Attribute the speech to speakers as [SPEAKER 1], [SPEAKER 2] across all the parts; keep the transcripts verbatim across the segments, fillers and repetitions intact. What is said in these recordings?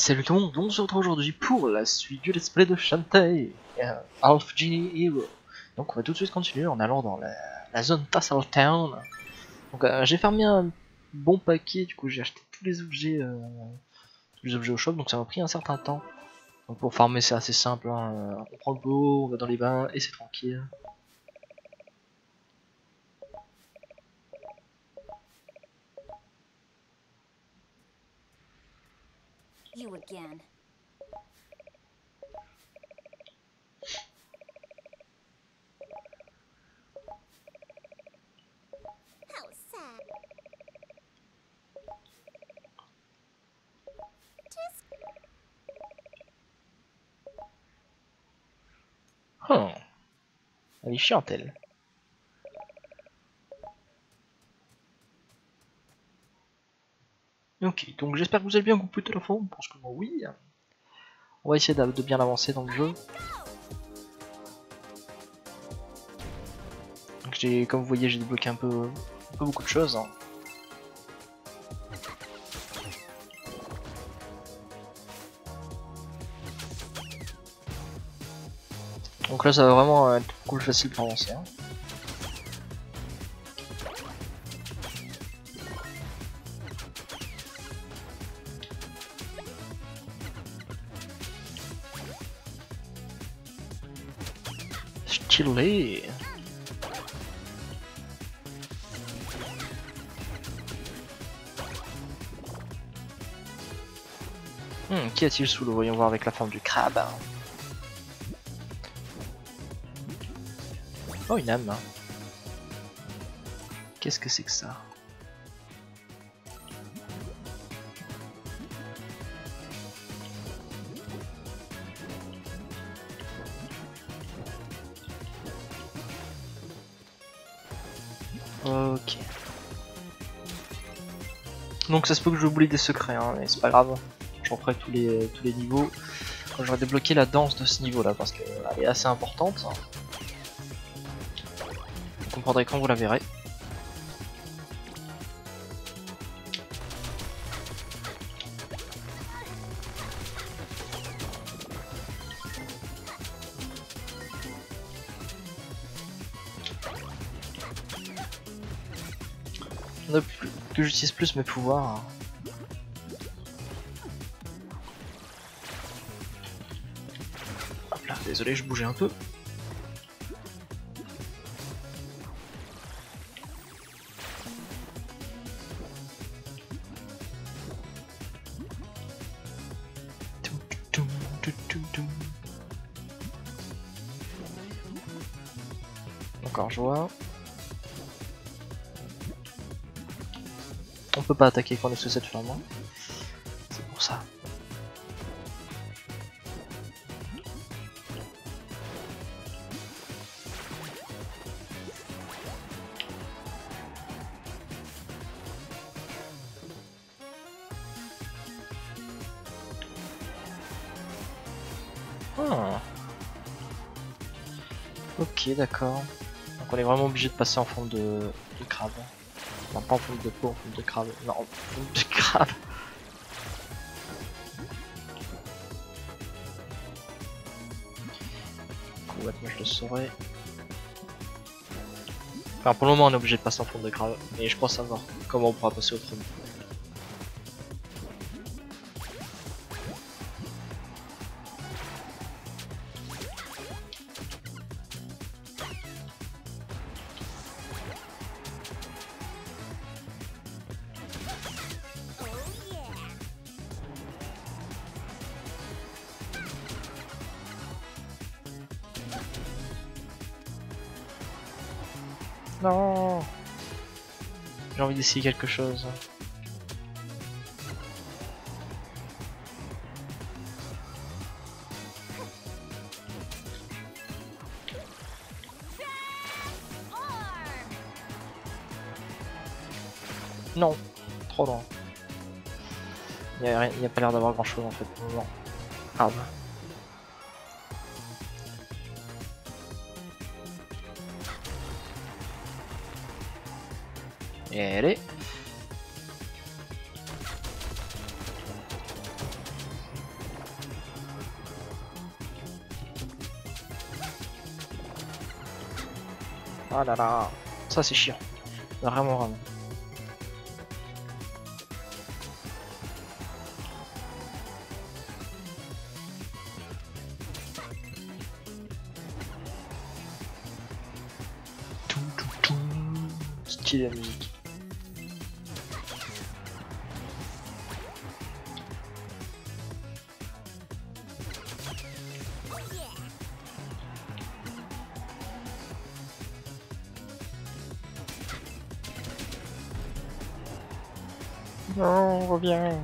[SPEAKER 1] Salut tout le monde, on se retrouve aujourd'hui pour la suite du let's play de Shantae, euh, Half Genie Hero. Donc on va tout de suite continuer en allant dans la, la zone Tassel Town. Donc euh, j'ai farmé un bon paquet, du coup j'ai acheté tous les objets euh, tous les objets au shop, donc ça m'a pris un certain temps. Donc pour farmer c'est assez simple, hein. On prend le bow, on va dans les bains et c'est tranquille.
[SPEAKER 2] You again. How sad. Just
[SPEAKER 1] Hum. Elle est chiante elle. Ok, donc j'espère que vous allez bien, que vous pouvez la forme, parce que moi oui. On va essayer de bien avancer dans le jeu. Donc j'ai, comme vous voyez, j'ai débloqué un peu, un peu beaucoup de choses. Hein. Donc là ça va vraiment être cool, facile pour avancer. Hein. Stylé. Hmm, qu'y a-t-il sous l'eau? Voyons voir avec la forme du crabe. Oh, une âme. Qu'est-ce que c'est que ça? Ok. Donc ça se peut que j'oublie des secrets, hein, mais c'est pas grave. J'en ferai tous les, tous les niveaux quand j'aurai débloqué la danse de ce niveau là, parce qu'elle est assez importante. Vous comprendrez quand vous la verrez. On a plus, que j'utilise plus mes pouvoirs. Hop là, désolé, je bougeais un peu. Encore joie. On peut pas attaquer quand on est sous cette flamme. C'est pour ça. Ah. Ok, d'accord. Donc on est vraiment obligé de passer en forme de, de crabe. Non, pas en forme de peau, en forme de crabe. Non, en forme de crabe. Ouais, moi je le saurais. Enfin, pour le moment on est obligé de passer en forme de crabe. Mais je pense savoir comment on pourra passer autrement. Non, j'ai envie d'essayer quelque chose. Non, trop loin. Il n'y a, a pas l'air d'avoir grand chose en fait pour le moment. Ah bah. Et allez. Ah là là, ça c'est chiant. Vraiment, vraiment. Tout, tout, tout. Style la musique. Non, reviens.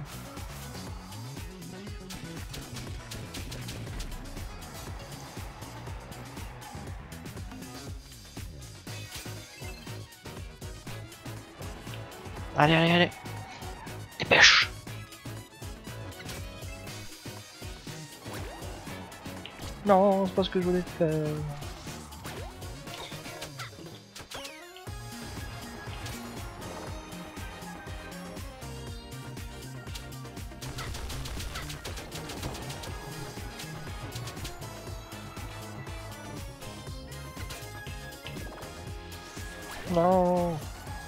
[SPEAKER 1] Allez, allez, allez. Dépêche. Non, c'est pas ce que je voulais faire. Non.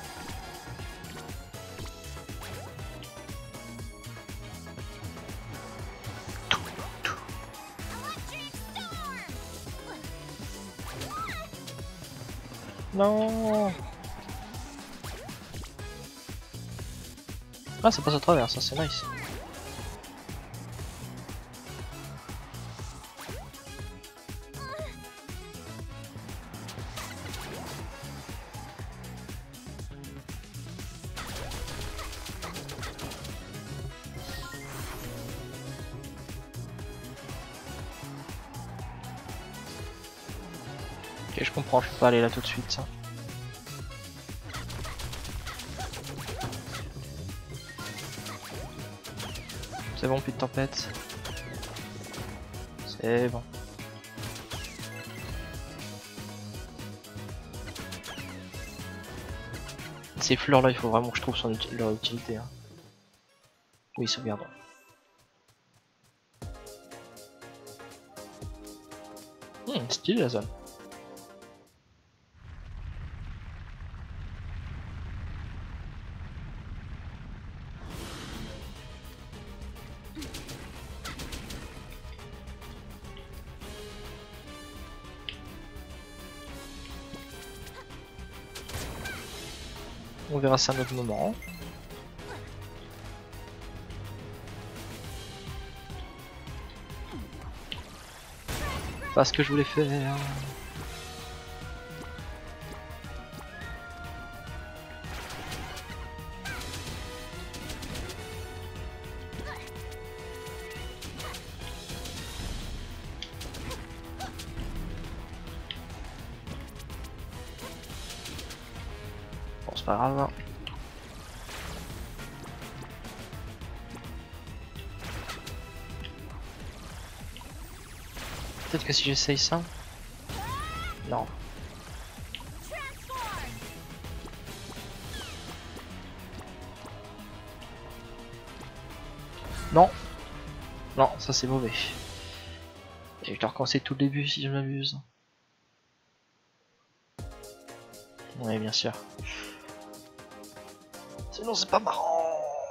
[SPEAKER 1] Non. Ah, ça passe à travers, ça c'est nice. Ok, je comprends, je peux pas aller là tout de suite, ça. C'est bon, plus de tempête. C'est bon. Ces fleurs là, il faut vraiment que je trouve son uti leur utilité. Hein. Oui, sauvegarde. Hmm, stylé la zone. On verra ça à un autre moment. Pas ce que je voulais faire. Bon, c'est pas grave. Peut-être que si j'essaye ça... Non. Non. Non, ça c'est mauvais. Et je dois recommencer tout le début si je m'abuse. Oui, bien sûr. Sinon c'est pas marrant.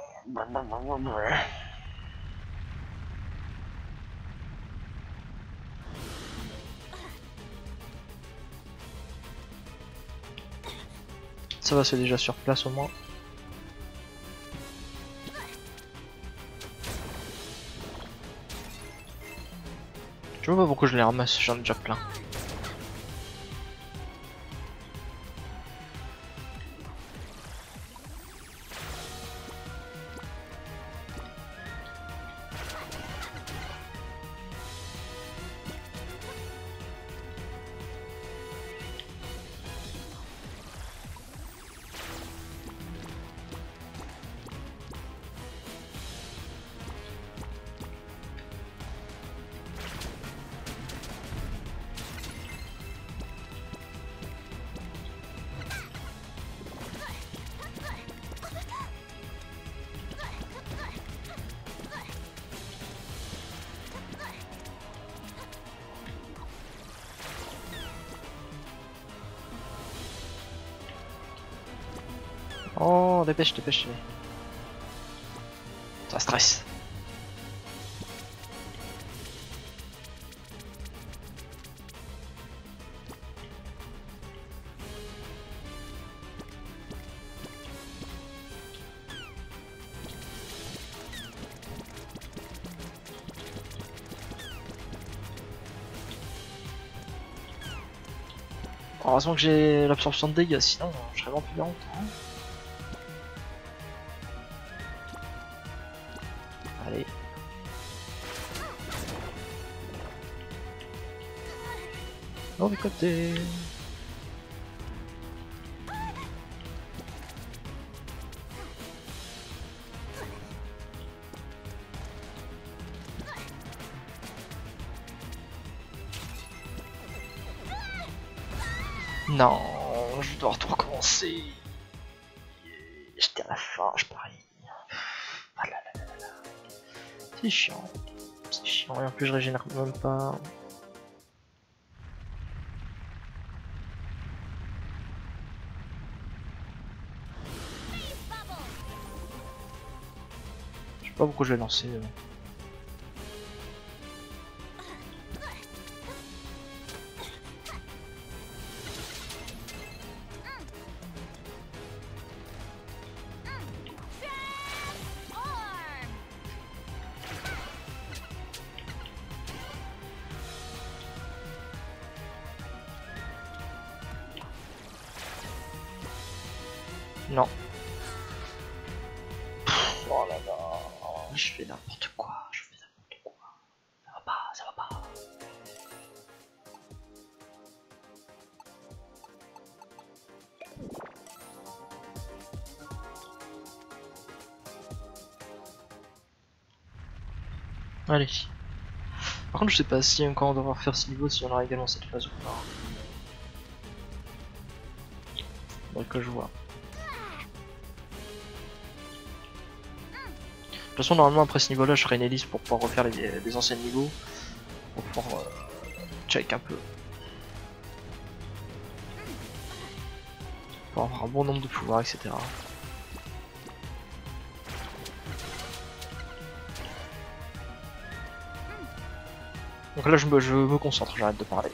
[SPEAKER 1] Ça va, c'est déjà sur place au moins. Je vois pas pourquoi je les ramasse, j'en ai déjà plein. Oh, dépêche, dépêche. Ça stresse. Heureusement que j'ai l'absorption de dégâts, sinon je serais vraiment plus longtemps. Allez. Mauvais côté. Non, je dois tout recommencer. J'étais à la fin, je parie. Ah là là là là. C'est chiant. C'est chiant, et en plus je régénère même pas. Je sais pas pourquoi je l'ai lancé. Euh. Non. Pff, oh là là. Je fais n'importe quoi. Je fais n'importe quoi. Ça va pas, ça va pas. Allez. Par contre, je sais pas si quand on devra refaire ce niveau, si on aura également cette phase ou pas. Faudrait que je vois. De toute façon, normalement, après ce niveau-là, je ferai une hélice pour pouvoir refaire les, les anciens niveaux. Pour pouvoir euh, check un peu. Pour avoir un bon nombre de pouvoirs, et cetera. Donc là, je me, je me concentre, j'arrête de parler.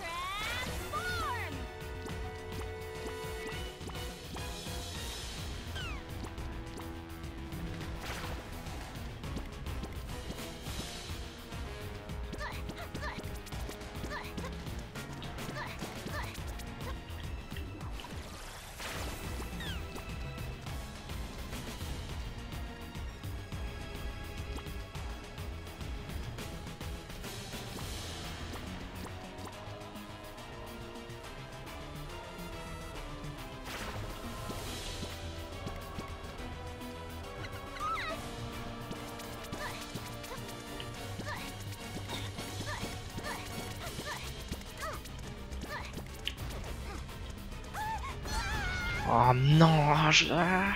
[SPEAKER 1] Oh non, je... Ah.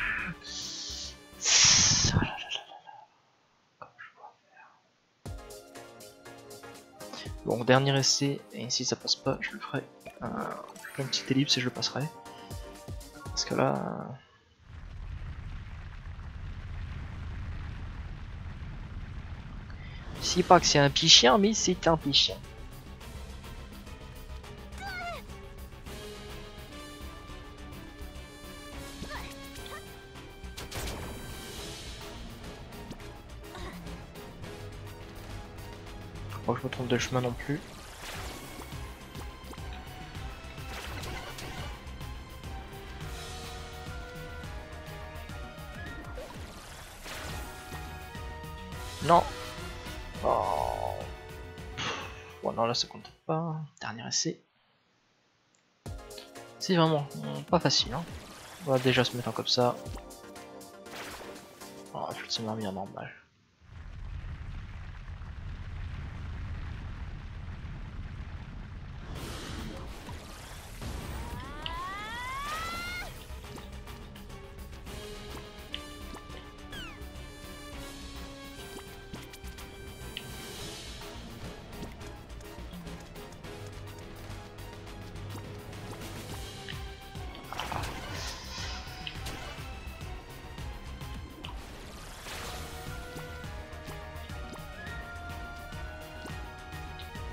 [SPEAKER 1] Oh là là là là là. Comment je dois faire? Bon, dernier essai, et si ça passe pas, je le ferai. Euh, je ferai une petite ellipse et je le passerai. Parce que là... Euh... Je sais pas que c'est un pichien, mais c'est un pichien. Faut pas que je me trompe de chemin non plus. Non. Oh. Bon non, là ça compte pas. Dernier essai. C'est vraiment pas facile, hein. On va déjà se mettre comme ça. Oh, je vais se mettre bien normal.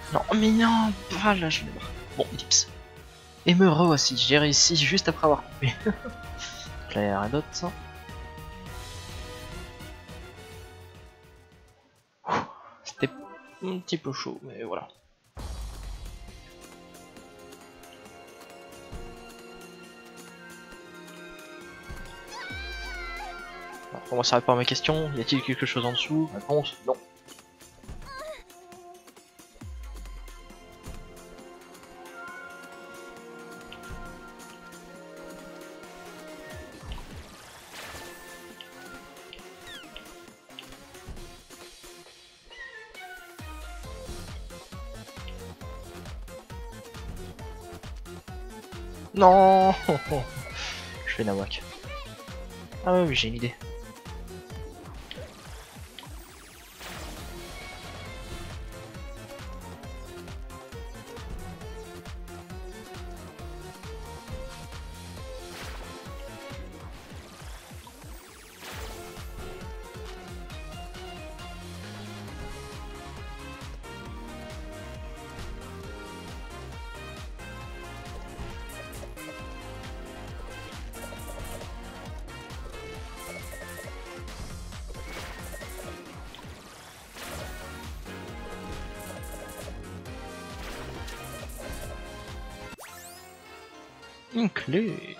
[SPEAKER 1] Non, mais non, ah là je l'ai marre. Bon, Ellipse. Et me re-voici, j'ai réussi juste après avoir coupé. Donc là, il y a rien d'autre, ça. C'était un petit peu chaud, mais voilà. Alors, pour moi, ça répond à ma question. Y a-t-il quelque chose en dessous? Réponse, non. Non. Je fais nawak. Ah oui, oui, j'ai une idée. Une clé.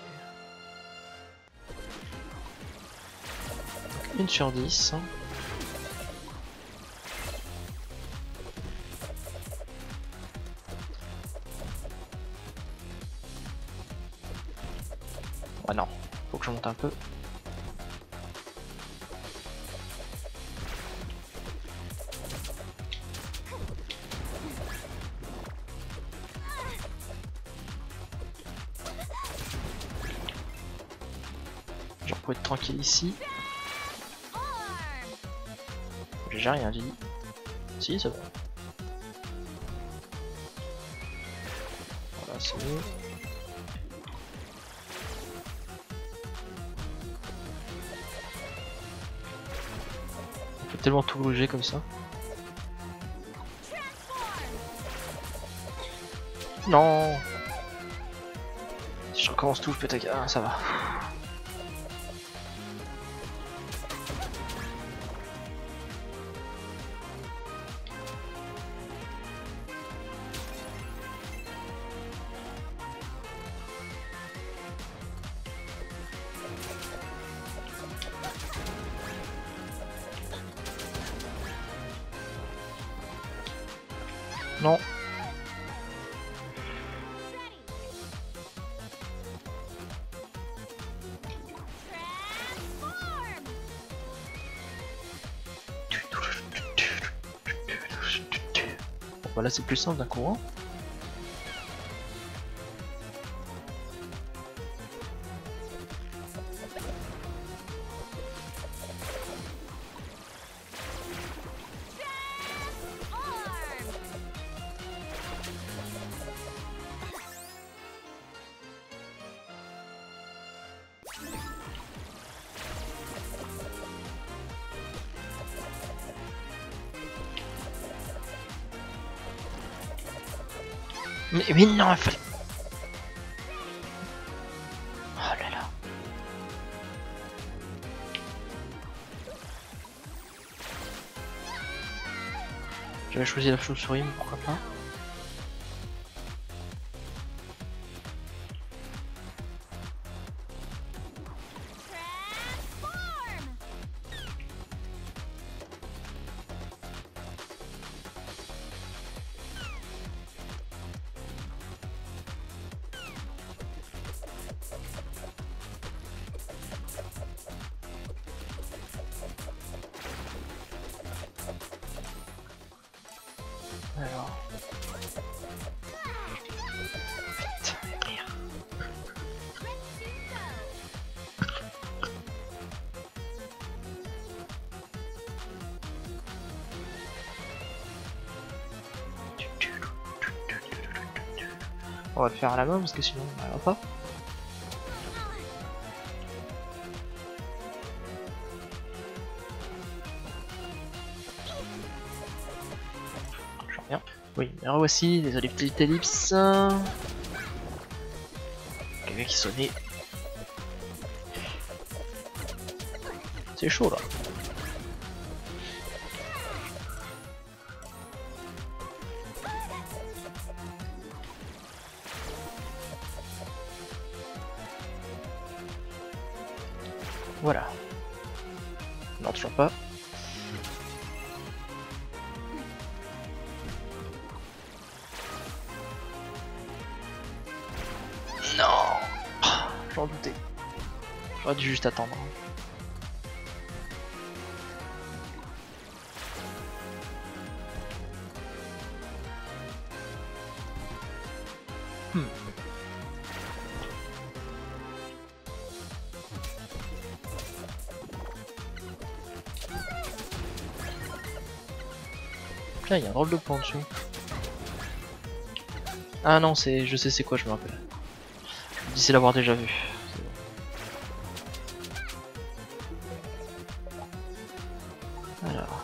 [SPEAKER 1] Une sur dix. Hein. Ah non, faut que je monte un peu. Je peux être tranquille ici. J'ai rien dit. Si, c'est bon. Voilà, c'est bon. On peut tellement tout gruger comme ça. Non. Si je recommence tout, je peux t'attaquer. Ah, ça va. Non. Bon, bah là c'est plus simple d'un courant. Mais, mais non, il fallait... Oh là là. J'avais choisi la chauve-souris, mais pourquoi pas. Alors... Putain, rire. On va le faire à la main parce que sinon on va pas. Oui, mais revoici les ellipses ellipses. Quelqu'un qui sonnait. C'est chaud là. Voilà. Non, toujours pas. Non. J'en doutais. J'aurais dû juste attendre. Hmm. Là, il y a un drôle de pont en dessous. Ah non, c'est, je sais c'est quoi, je me rappelle. Je me dis c'est l'avoir déjà vu. Bon. Alors.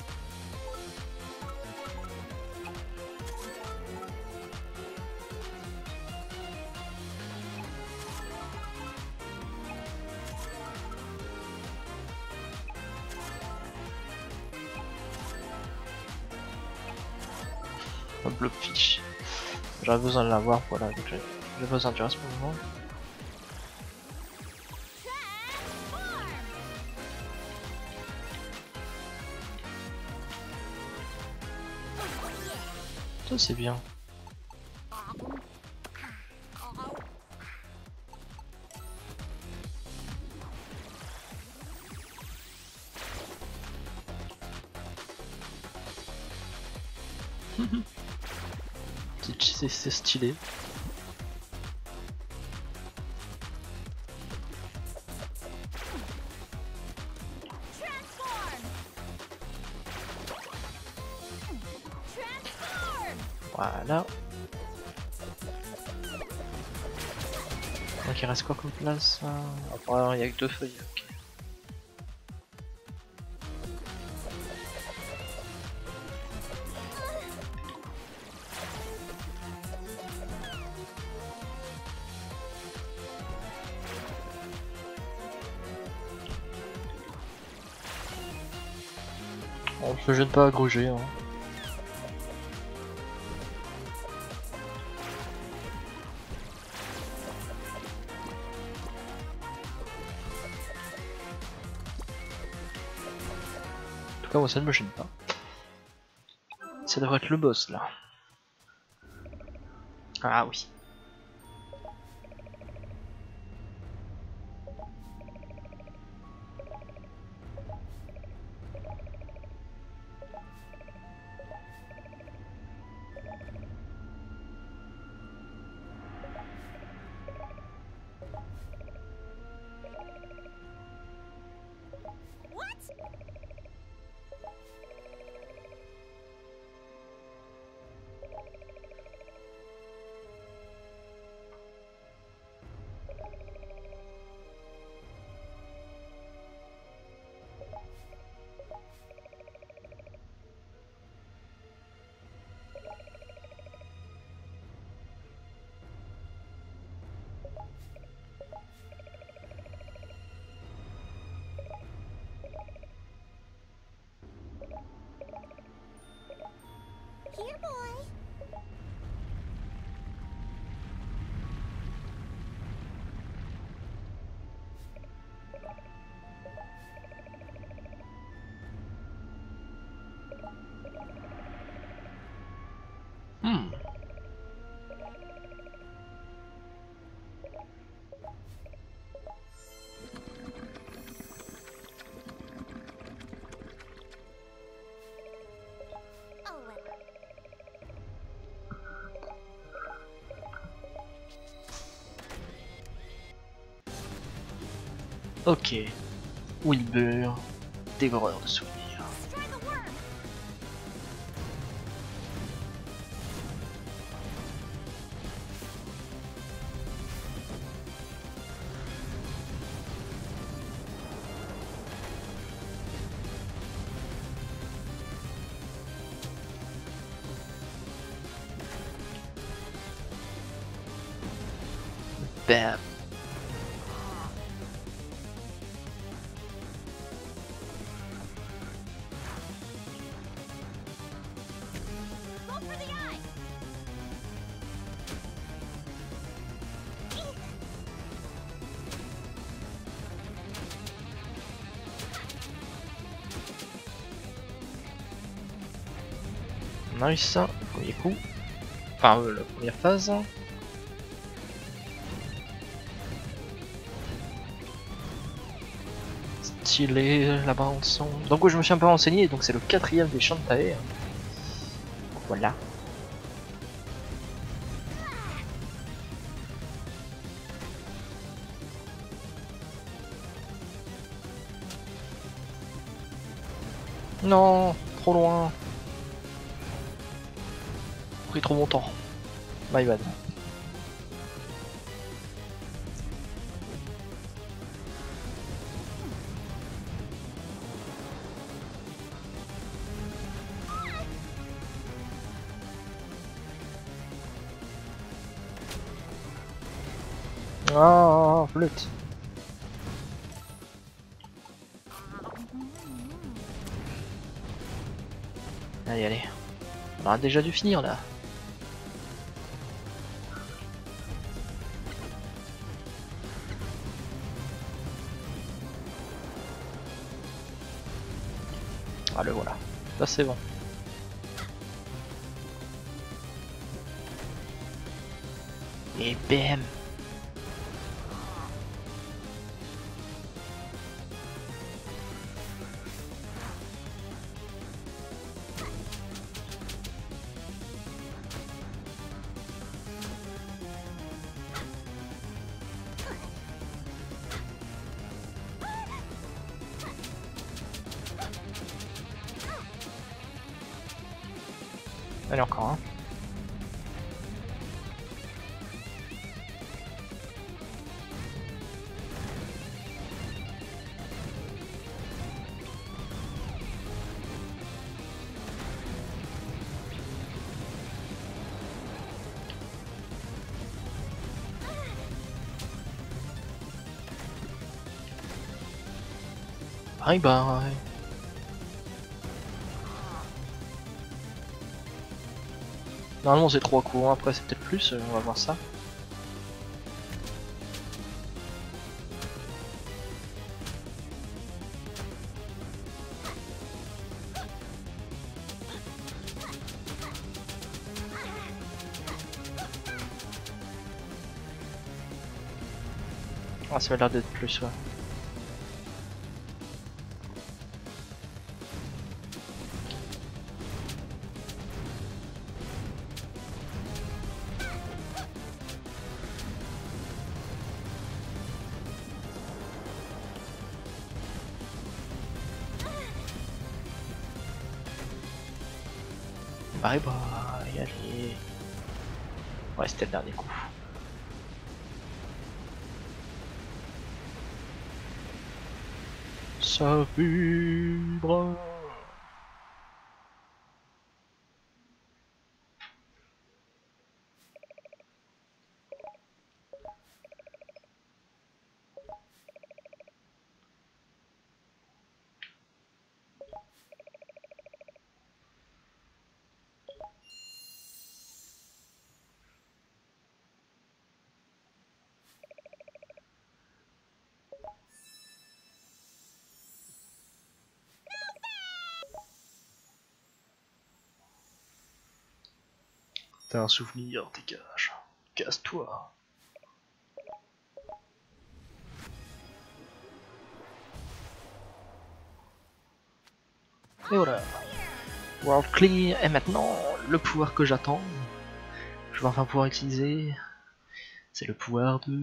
[SPEAKER 1] Un bloc-fiche. J'aurais besoin de l'avoir, voilà, donc j'ai j'ai besoin du reste pour le moment. Ça c'est bien. C'est c'est stylé. Voilà. Donc il reste quoi comme place? Apparemment il n'y a que deux feuilles. Okay. On se gêne pas à gruger. Hein. En tout cas moi ça ne me gêne pas. Ça devrait être le boss là. Ah oui.
[SPEAKER 2] Here, boy.
[SPEAKER 1] Hmm. Ok. Wilbur, dévoreur de souvenirs. bam.
[SPEAKER 2] Go for the eye.
[SPEAKER 1] On a réussi ça, le premier coup. Enfin, euh, la première phase. Stylé, la bande son. Donc, ouais, je me suis un peu renseigné, donc c'est le quatrième des Shantae. Voilà. Non, trop loin. Pris trop longtemps. My bad. Ah, flûte. Allez, allez. On a déjà dû finir là. Ah, le voilà. Là, c'est bon. Et bam. Allez, encore un. Bye bye. Normalement c'est trois coups, hein. Après c'est peut-être plus, euh, on va voir ça. Ah, ça a l'air d'être plus, ouais. Bye bye, allez. Ouais, c'était le dernier coup. Ça vibre. T'as un souvenir, dégage. Casse-toi. Et voilà. World Clear. Et maintenant, le pouvoir que j'attends. Je vais enfin pouvoir utiliser. C'est le pouvoir de...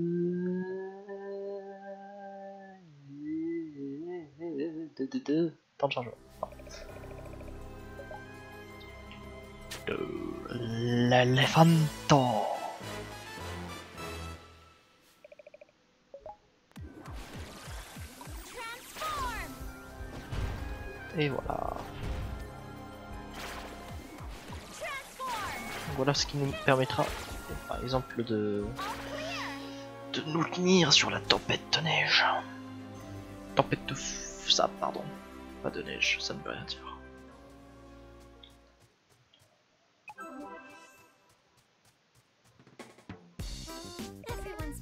[SPEAKER 1] de... de... de... Temps de chargement. Non. De... l'Elephanto. Et voilà. Voilà ce qui nous permettra, par exemple, de de nous tenir sur la tempête de neige. Tempête de f... sable, pardon. Pas de neige, ça ne veut rien dire.
[SPEAKER 2] Everyone's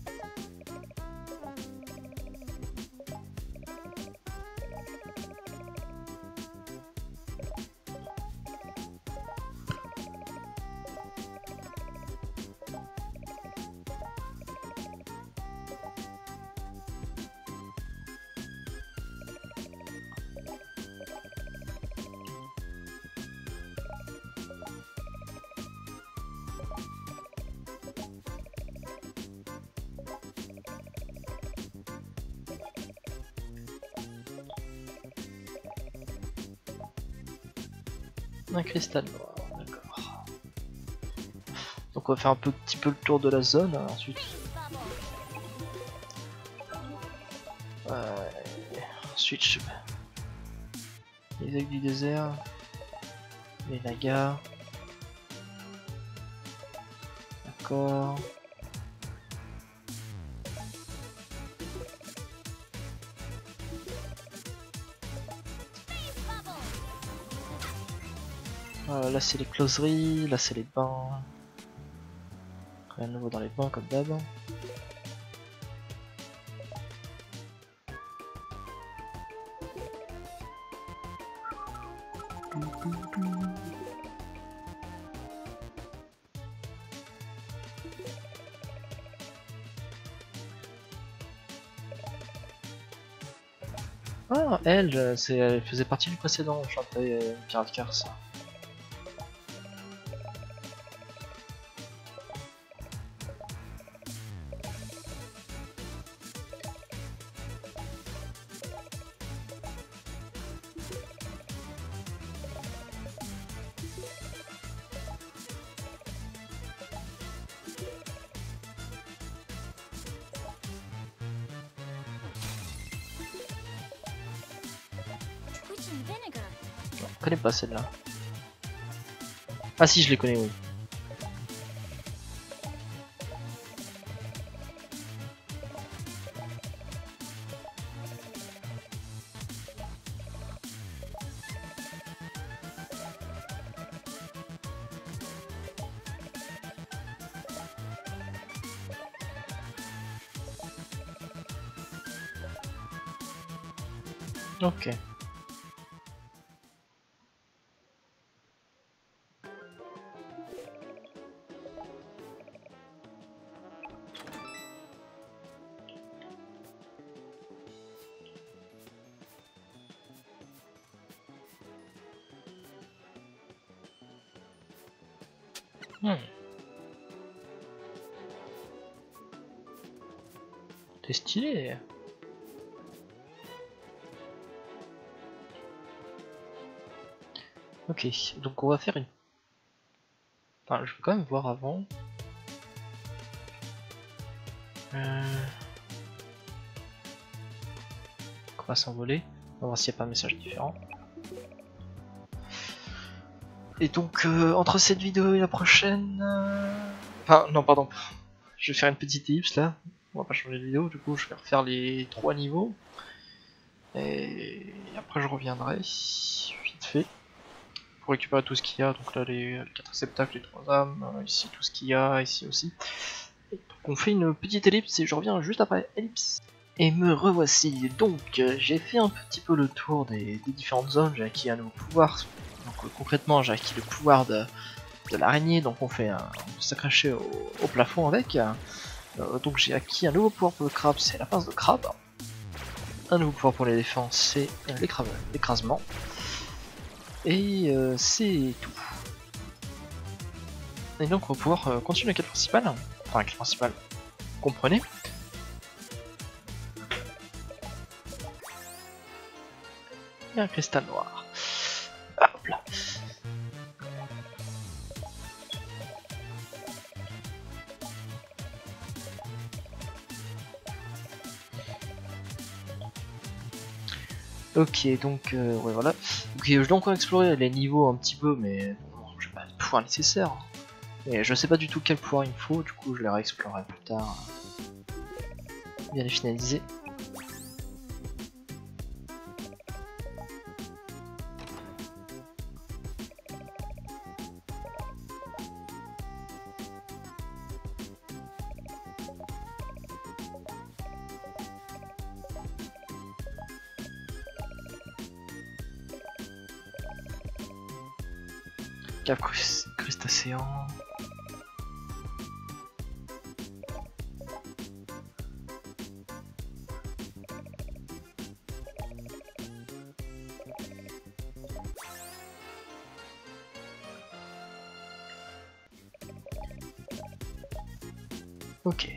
[SPEAKER 1] Un cristal noir, d'accord. Donc on va faire un peu, petit peu le tour de la zone, hein, ensuite. Euh, ensuite, je... les aiguilles du désert, les nagas. D'accord. Euh, là c'est les closeries, là c'est les bains. Rien de nouveau dans les bains comme d'hab. Ah, elle, c'est, elle faisait partie du précédent, chantais euh, Pirate Cars.
[SPEAKER 2] twitching vinegar.
[SPEAKER 1] Je connais pas celle-là. Ah si, je les connais, oui. Ok. Hmm. C'est stylé. Ok, donc on va faire une... Enfin, je vais quand même voir avant. Euh... On va s'envoler. On va voir s'il n'y a pas un message différent. Et donc, euh, entre cette vidéo et la prochaine... euh, Enfin, non, pardon. Je vais faire une petite ellipse là. On va pas changer de vidéo, du coup je vais refaire les trois niveaux. Et après je reviendrai, vite fait. Pour récupérer tout ce qu'il y a, donc là les quatre réceptacles, les trois âmes, ici tout ce qu'il y a, ici aussi. Et donc on fait une petite ellipse et je reviens juste après ellipse. Et me revoici, donc euh, j'ai fait un petit peu le tour des, des différentes zones, j'ai acquis un nouveau pouvoir. Donc euh, concrètement j'ai acquis le pouvoir de, de l'araignée, donc on fait un, on s'accrocher au, au plafond avec. Euh, donc j'ai acquis un nouveau pouvoir pour le crabe, c'est la pince de crabe. Un nouveau pouvoir pour les défenses, c'est l'écrasement. Et euh, c'est tout. Et donc on va pouvoir euh, continuer la quête principale. Enfin la quête principale, comprenez. Et un cristal noir. Hop là. Ok, donc euh, ouais voilà. Ok, je dois encore explorer les niveaux un petit peu, mais bon, j'ai pas le pouvoir nécessaire. Et je sais pas du tout quel pouvoir il me faut, du coup je les réexplorerai plus tard. Bien les finaliser. Cave crustacéen. Ok.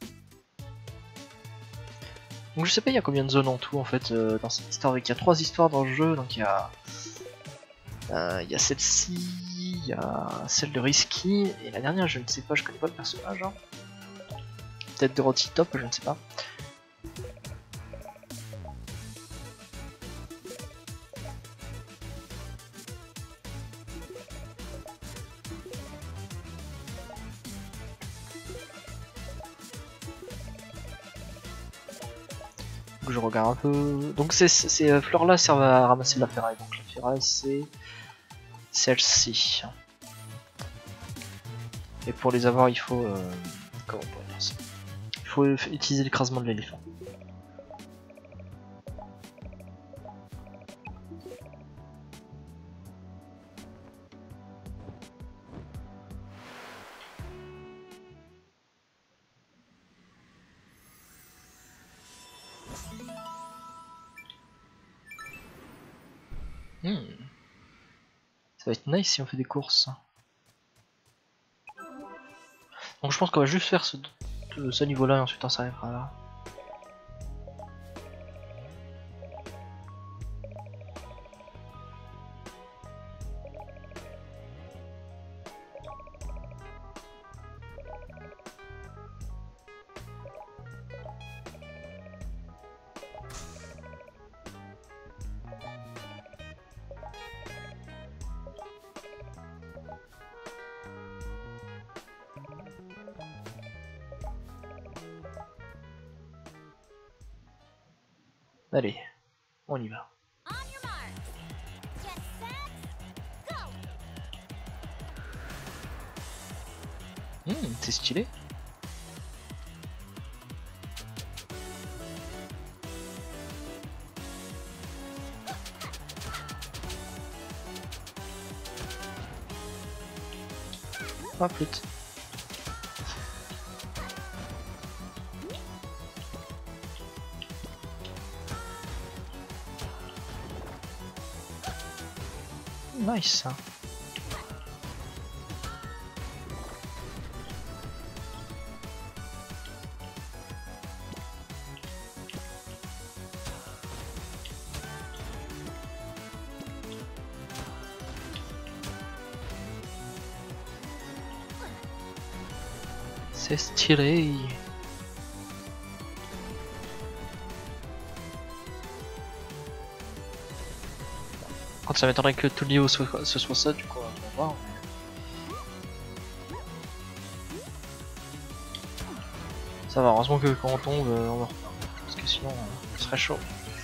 [SPEAKER 1] Donc je sais pas il y a combien de zones en tout en fait euh, dans cette histoire, il y a trois histoires dans le jeu, donc il y a euh, il y a celle-ci, il y a celle de Risky, et la dernière je ne sais pas, je connais pas le personnage. Hein. Peut-être Dorothy Top, je ne sais pas. Donc je regarde un peu. Donc ces, ces fleurs là servent à ramasser de la ferraille. Donc la ferraille c'est celle-ci. Et pour les avoir il faut... Euh... Comment on pourrait dire ça ? Il faut utiliser l'écrasement de l'éléphant. Hmm. Ça va être nice si on fait des courses. Donc je pense qu'on va juste faire ce, ce niveau là et ensuite on s'arrêtera là. Allez, on y va. Mmh, c'est stylé. Ah, flûte. Nice ça. C'est stylé. Quand ça m'étonnerait que tout le niveau soit, ce soit ça, du coup on va voir. Mais... ça va, heureusement que quand on tombe, on meurt pas. Parce que sinon, ce serait chaud.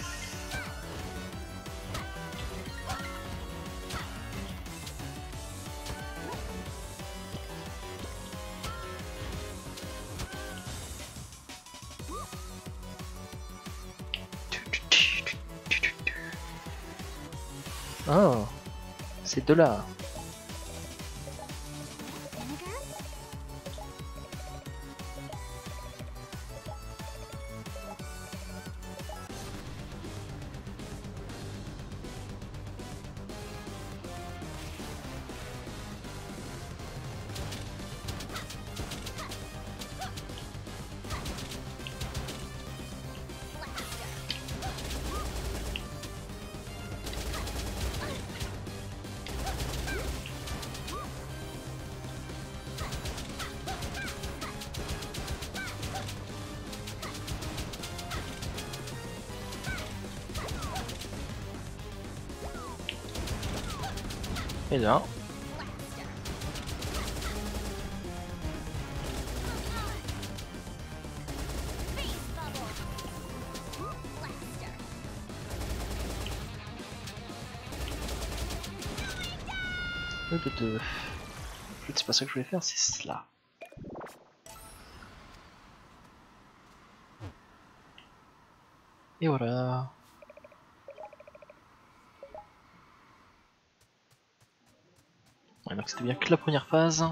[SPEAKER 1] Oh, c'est de là. Et là. De, de, de... En fait, c'est pas ça que je voulais faire, c'est cela. Et voilà. Ouais, donc c'était bien que la première phase.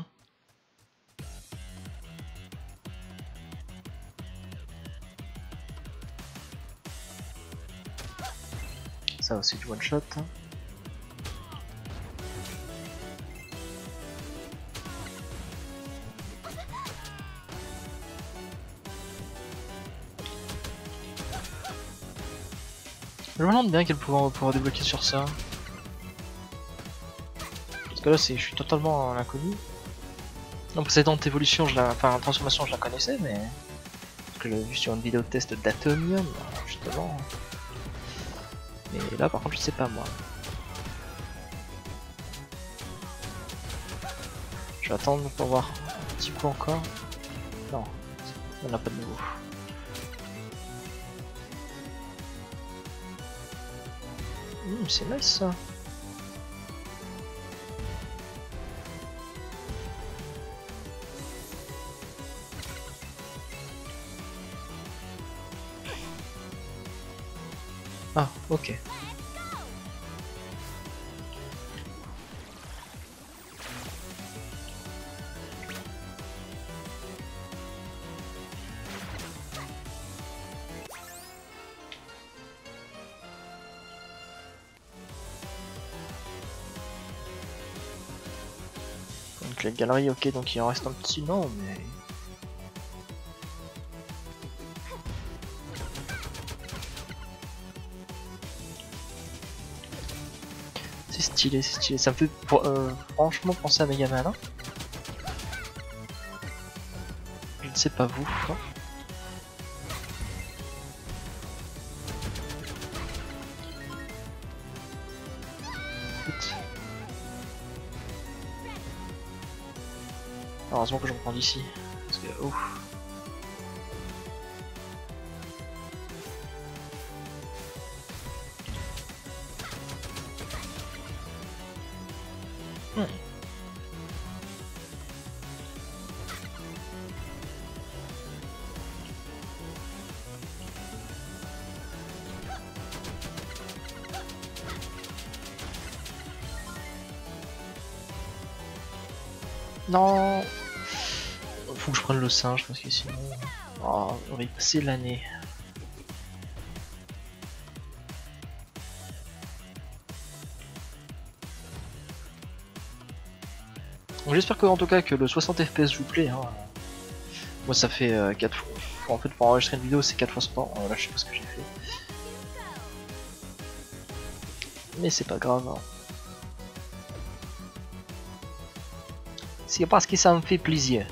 [SPEAKER 1] Ça aussi du one shot. Je me demande bien quel pouvoir on va pouvoir débloquer sur ça. Parce que là, c'est, je suis totalement à l'inconnu. Donc précédente évolution, je la, enfin transformation, je la connaissais, mais parce que j'avais vu sur une vidéo de test d'Atomium, justement. Mais là, par contre, je sais pas moi. Je vais attendre pour voir un petit coup encore. Non, on n'a pas de nouveau. Mmh, c'est nice ça. Ah, ok. Donc la galerie, ok, donc il en reste un petit non, mais... C'est stylé, c'est stylé. Ça me fait pour, euh, franchement penser à Megaman. Hein, je ne sais pas vous. Hein. Heureusement que je reprends d'ici. Parce que, ouf. Hmm. Non, faut que je prenne le singe parce que sinon, oh, on va y passer l'année. J'espère que en tout cas que le soixante F P S vous plaît. Hein. Moi ça fait euh, quatre fois. En fait pour enregistrer une vidéo c'est quatre fois sport. Euh, là je sais pas ce que j'ai fait. Mais c'est pas grave. Hein. C'est parce que ça me fait plaisir.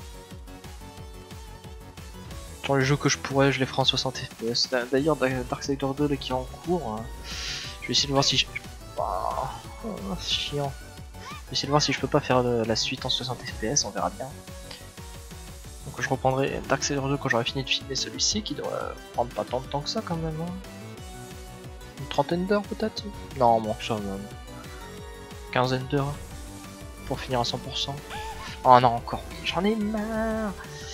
[SPEAKER 1] Pour les jeux que je pourrais, je les ferai en soixante F P S. D'ailleurs, Darksiders deux là, qui est en cours, hein. Je vais essayer de voir si je... Oh, c'est chiant. Je vais essayer de voir si je peux pas faire de la suite en soixante F P S, on verra bien. Donc je reprendrai Darksiders deux quand j'aurai fini de filmer celui-ci, qui devrait prendre pas tant de temps que ça quand même. Hein. Une trentaine d'heures peut-être. Non, bon, ça même. Quinzaine d'heures. Pour finir à cent pour cent. Oh non, encore. J'en ai marre.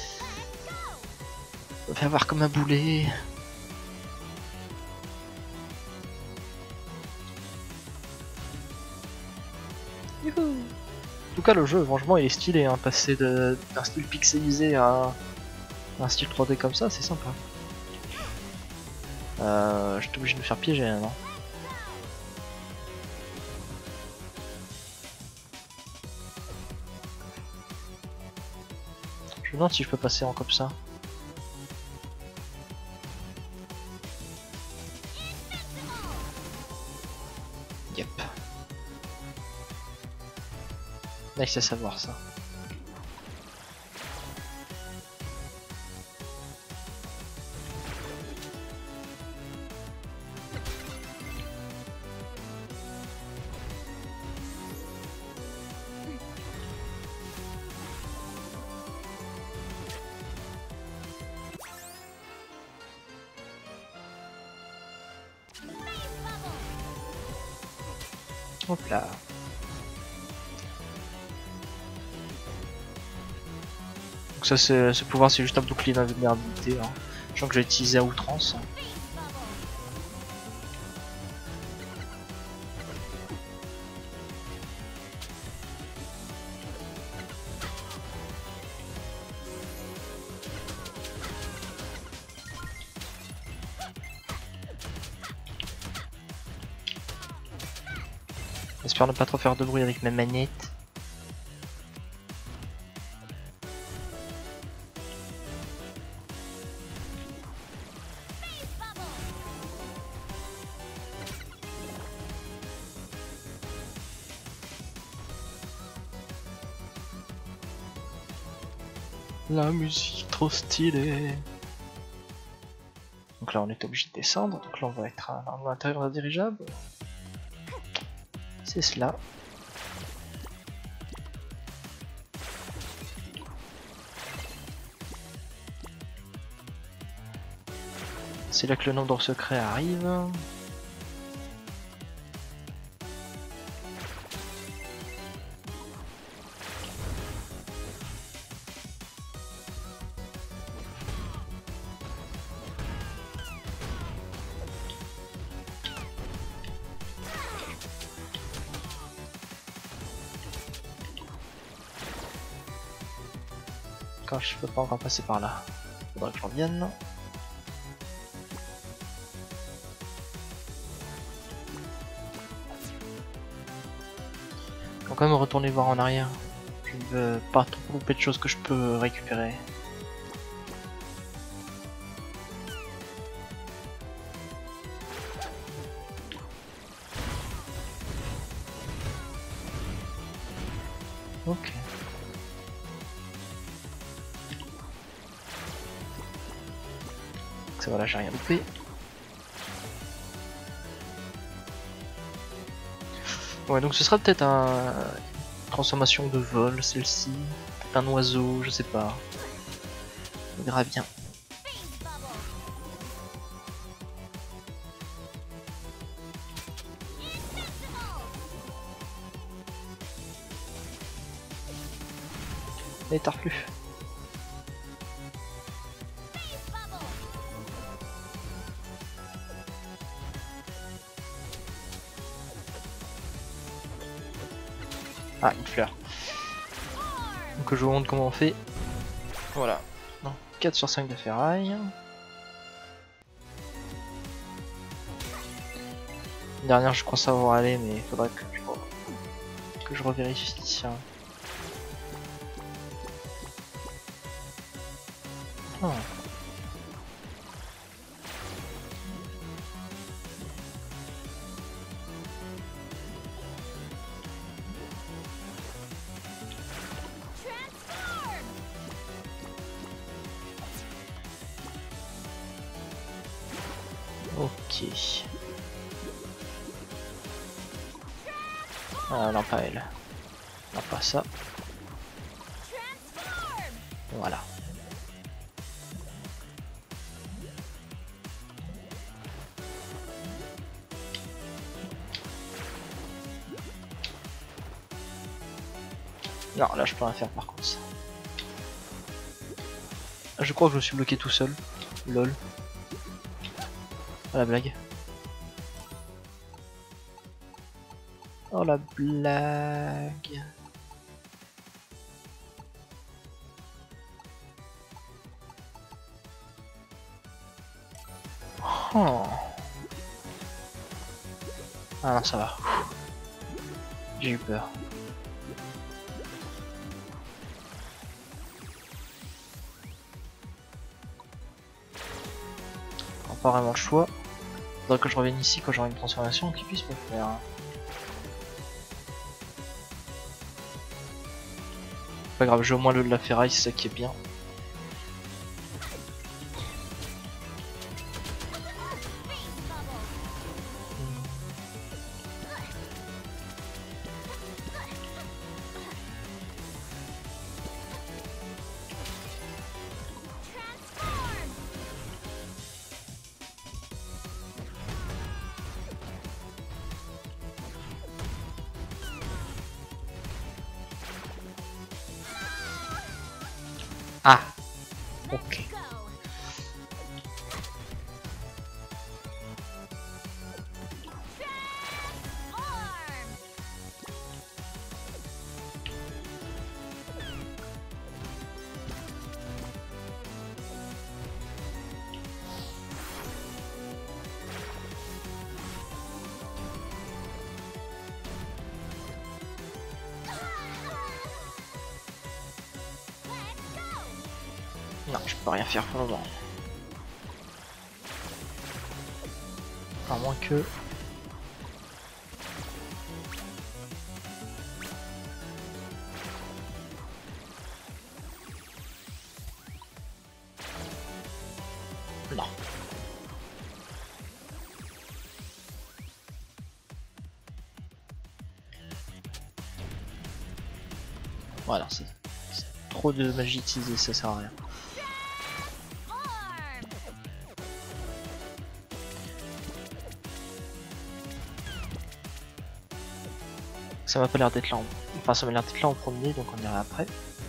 [SPEAKER 1] Je vais avoir comme un boulet. Youhou. En tout cas, le jeu, franchement, il est stylé. Hein. Passer d'un style pixelisé à un style trois D comme ça, c'est sympa. Euh, je suis obligé de me faire piéger, hein, non? Je me demande si je peux passer en comme ça. Yep. Nice à savoir ça. Hop là. Donc ça c'est ce pouvoir, c'est juste un bouclier d'invulnérabilité, hein. Je crois que j'ai utilisé à outrance. J'espère ne pas trop faire de bruit avec ma manette. La musique trop stylée. Donc là on est obligé de descendre, donc là on va être à, à l'intérieur d'un dirigeable. C'est cela. C'est là que le nombre secret arrive. Quand je peux pas encore passer par là. Faudrait que je revienne. Je vais quand même retourner voir en arrière. Je ne veux pas trop louper de choses que je peux récupérer. Ok. Ça va, là j'ai rien loupé. Ouais, donc ce sera peut-être un... une transformation de vol, celle-ci. Un oiseau, je sais pas. On verra bien. Et Tarflu. Ah, une fleur. Donc je vous montre comment on fait. Voilà. Donc, quatre sur cinq de ferraille. Une dernière, je crois savoir aller, mais il faudra que je, que je revérifie. Tiens. Oh. Ok. Ah non, pas elle. Non, pas ça. Voilà. Non, là je peux rien faire par contre. Ça. Je crois que je me suis bloqué tout seul. Lol. Oh la blague. Oh la blague. Oh. Ah non, ça va. J'ai eu peur. Pas vraiment le choix. Faudrait que je revienne ici quand j'aurai une transformation qui puisse me faire. Pas grave, j'ai au moins le de la ferraille, c'est ça qui est bien. Ah, ok.
[SPEAKER 2] Go. Transform. Let's go.
[SPEAKER 1] Non, je peux rien faire pour le moment. À moins que... Non. Voilà, c'est c'est trop de magie utilisée, ça sert à rien.
[SPEAKER 2] Transform.
[SPEAKER 1] Ça m'a pas l'air d'être là en... Enfin, ça m'a l'air d'être là en premier, donc on ira après.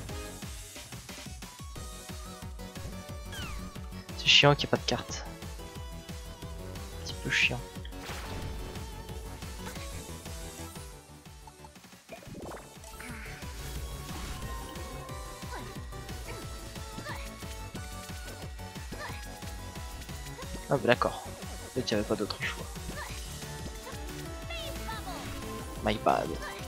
[SPEAKER 1] C'est chiant qu'il n'y ait pas de carte. Un petit peu chiant. Ah bah d'accord. Peut-être qu'il n'y avait pas d'autre choix. My bad.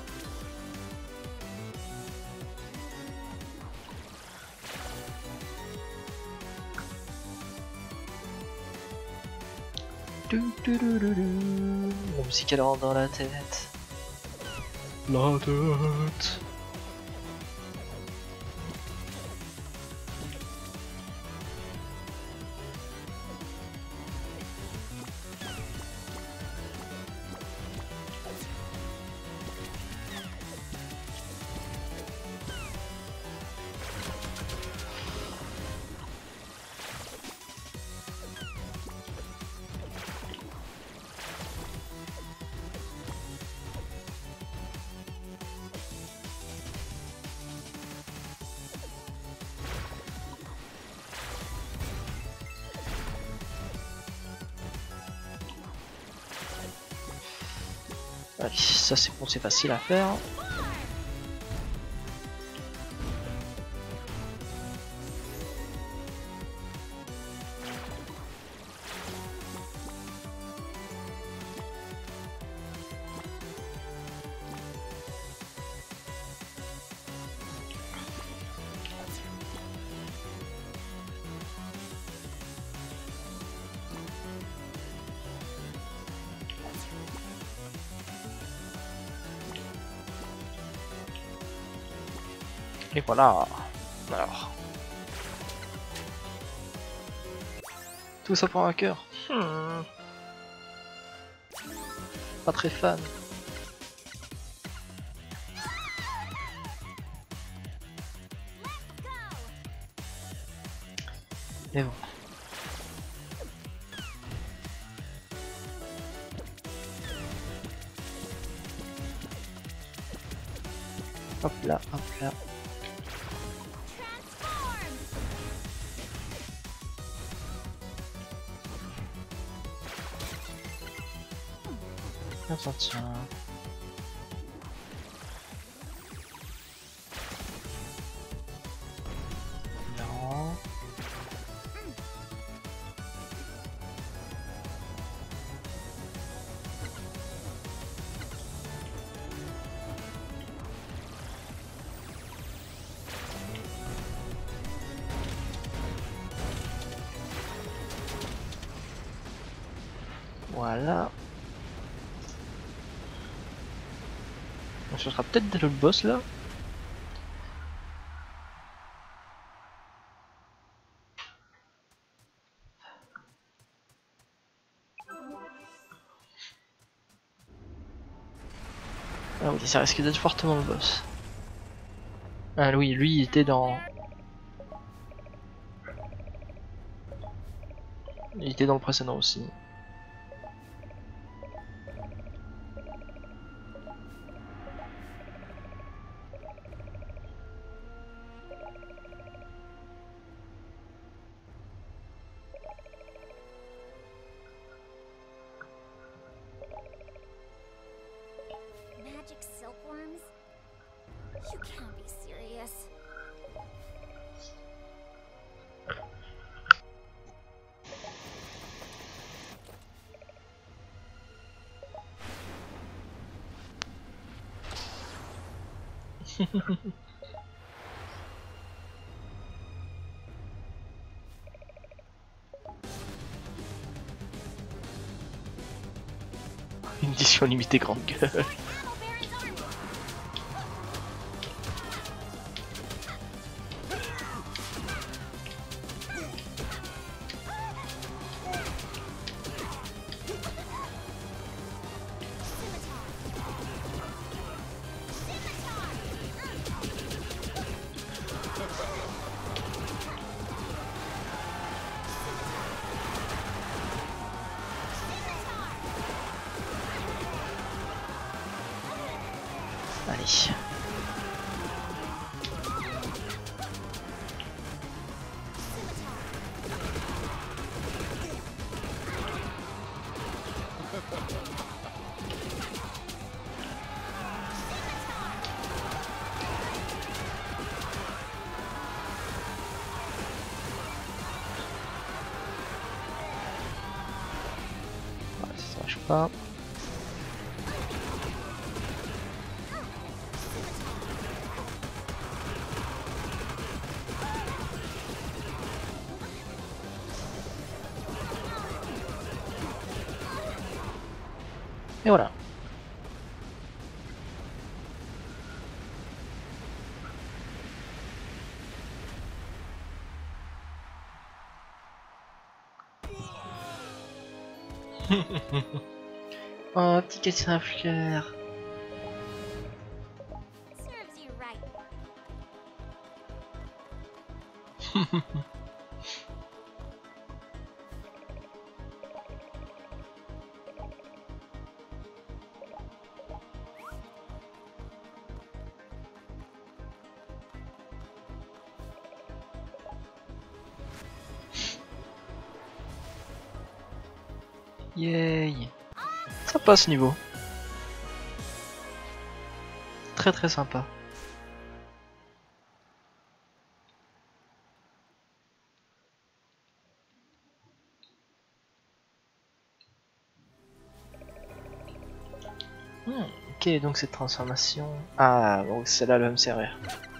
[SPEAKER 1] Du, du, du, du, du. La musique elle rentre dans la tête. La tête. Allez, ça c'est bon, c'est facile à faire. Et voilà. Alors. Tout ça pour un cœur. Hmm. Pas très fan. Mais bon. Hop là, hop là.
[SPEAKER 2] Transform.
[SPEAKER 1] Ah, ça tient. Non. Voilà. Donc ce sera peut-être dès le boss là. Ah oui, ça risque d'être fortement le boss. Ah oui, lui il était dans... Il était dans le précédent aussi.
[SPEAKER 2] Can't be serious.
[SPEAKER 1] Une édition limitée grande gueule.
[SPEAKER 2] Battle Baron's army.
[SPEAKER 1] Allez. Ouais, ça marche pas. Et voilà. Oh, petit cassé un fleur.
[SPEAKER 2] Serves you right.
[SPEAKER 1] Yay. Sympa ce niveau. Très très sympa. Hmm, ok, donc cette transformation... Ah, donc celle-là elle va me servir.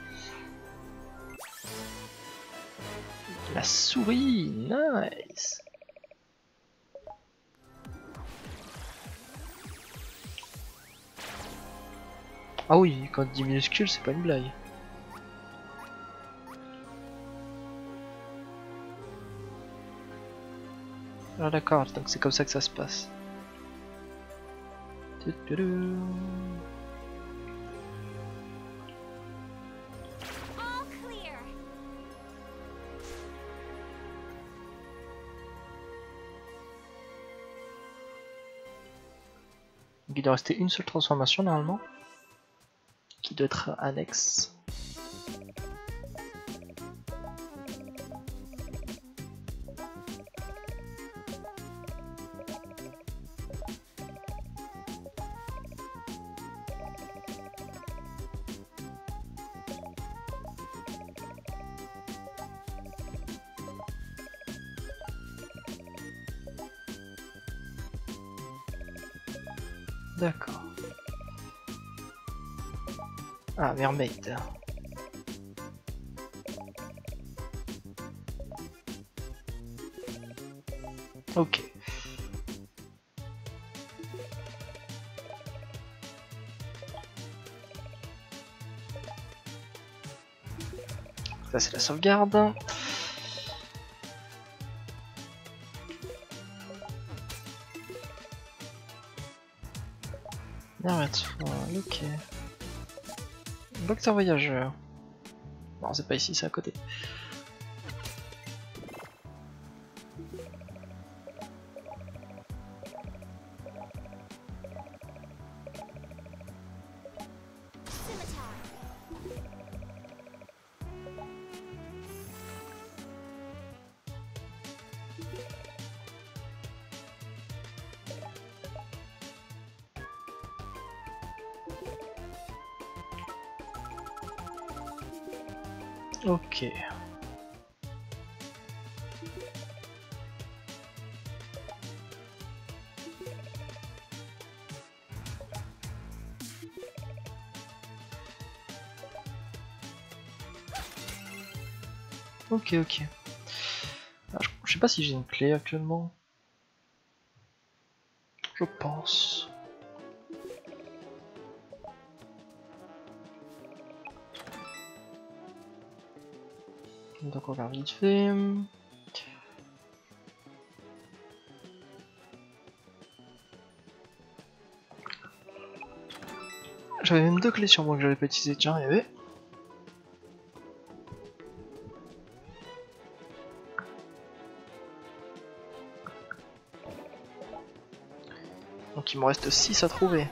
[SPEAKER 1] La souris, nice. Ah oui, quand dit minuscule, c'est pas une blague. Ah d'accord, donc c'est comme ça que ça se passe. Tududu.
[SPEAKER 2] All clear.
[SPEAKER 1] Donc il doit rester une seule transformation normalement. Qui doit être annexe. D'accord. Ah, Mermaid. Ok. Ça c'est la sauvegarde. Arrête, ok. Docteur voyageur. Non, c'est pas ici, c'est à côté. Ok. Ok, ok. Ah, je, je sais pas si j'ai une clé actuellement. Je pense. Donc on regarde vite fait. J'avais même deux clés sur moi que j'avais pas utilisées. Tiens, il y avait. Donc il me reste six à trouver.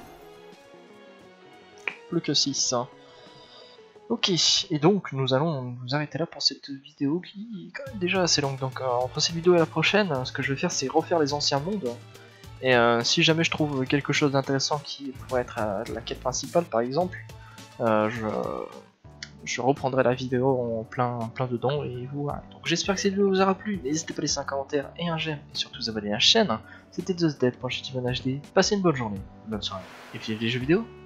[SPEAKER 1] Plus que six. Hein. Ok, et donc nous allons nous arrêter là pour cette vidéo qui est quand même déjà assez longue. Donc euh, entre cette vidéo et la prochaine, ce que je vais faire c'est refaire les anciens mondes. Et euh, si jamais je trouve quelque chose d'intéressant qui pourrait être euh, la quête principale par exemple, euh, je, je reprendrai la vidéo en plein, plein dedans et voilà. Donc j'espère que cette vidéo vous aura plu, n'hésitez pas à laisser un commentaire et un j'aime et surtout vous abonner à la chaîne. C'était TheZdead pour H D. Passez une bonne journée, bonne soirée et vive les jeux vidéo.